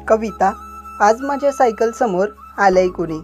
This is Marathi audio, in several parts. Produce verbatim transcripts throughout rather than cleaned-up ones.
कविता, आज माझ्या सायकल समोर आलंय कुणी.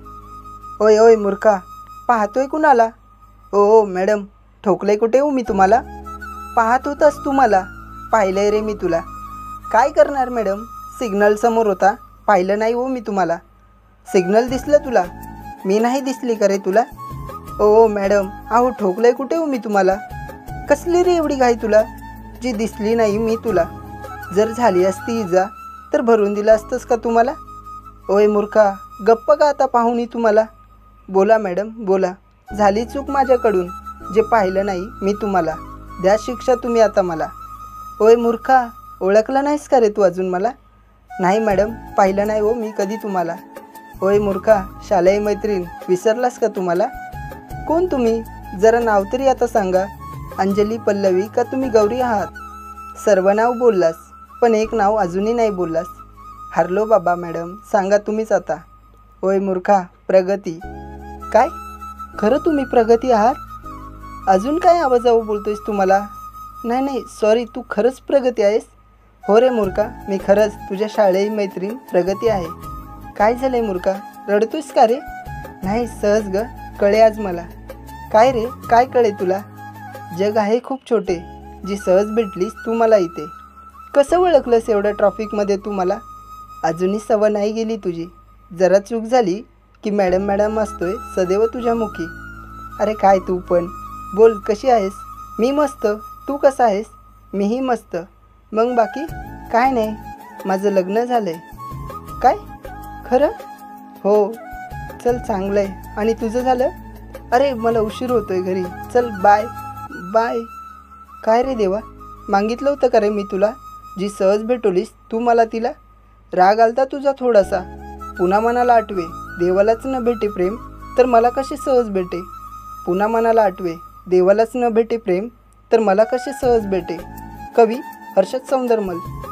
ओय ओय मूर्खा, पाहतोय कुणाला. ओ ओ मॅडम, ठोकलंय कुठे हो मी तुम्हाला. पाहत होतास तू मला, पाहिलंय रे मी तुला. काय करणार मॅडम, सिग्नल समोर होता, पाहिलं नाही हो मी तुम्हाला. सिग्नल दिसलं तुला, मी नाही दिसली का रे तुला. ओ ओ मॅडम, अहो ठोकलंय कुठे हो मी तुम्हाला. कसली रे एवढी घाई तुला, जी दिसली नाही मी तुला. जर झाली असती इजा तर भरून दिलं असतंस का तुम्हाला. ओय मूर्खा, गप्प का आता पाहुणी तुम्हाला. बोला मॅडम बोला, झाली चूक माझ्याकडून, जे पाहिलं नाही मी तुम्हाला. द्या शिक्षा तुम्ही आता मला. ओय मूर्खा, ओळखलं नाहीस का रे तू अजून मला. नाही मॅडम, पाहिलं नाही हो मी कधी तुम्हाला. ओय मूर्खा, शालेय मैत्रीण विसरलास का तुम्हाला. कोण तुम्ही, जरा नाव तरी आता सांगा. अंजली, पल्लवी का तुम्ही गौरी आहात. सर्व नाव बोललास, पण एक नाव अजूनही नाही बोललास. हरलो बाबा मॅडम, सांगा तुम्हीच आता. ओय मूर्खा, प्रगती. काय, खरं तुम्ही प्रगती आहात. अजून काय आवाजावर बोलतोयस तुम्हाला. नाही नाही सॉरी, तू खरंच प्रगती आहेस. हो रे मूर्खा, मी खरंच तुझ्या शाळेची मैत्रीण प्रगती आहे. काय झालंय मूर्खा, रडतोयस का रे. नाही सहज ग, कळे आज मला. काय रे, काय कळे तुला. जग आहे खूप छोटे, जी सहज भेटलीस तू मला इथे. कसं ओळखलंस एवढ्या ट्रॉफिकमध्ये तू मला. अजूनही सवय नाही गेली तुझी. जरा चूक झाली की मॅडम मॅडम असतोय सदैव तुझ्या मुखी. अरे काय तू पण, बोल कशी आहेस. मी मस्त, तू कसा आहेस. मीही मस्त. मग बाकी काय नाही, माझं लग्न झालं आहे. काय, खरं. हो, चल चांगलं आहे. आणि तुझं झालं. अरे मला उशीर होतो आहे घरी, चल बाय बाय. काय रे देवा, मागितलं होतं का रे मी तुला, जी सहज भेटवलीस तू मला तिला. राग आलता तुझा थोडासा, पुन्हा मनाला आठवे. देवालाच न भेटे प्रेम, तर मला कसे सहज भेटे. पुन्हा मनाला आठवे, देवालाच न भेटे प्रेम, तर मला कसे सहज भेटे. कवी हर्षद सौंदरमल.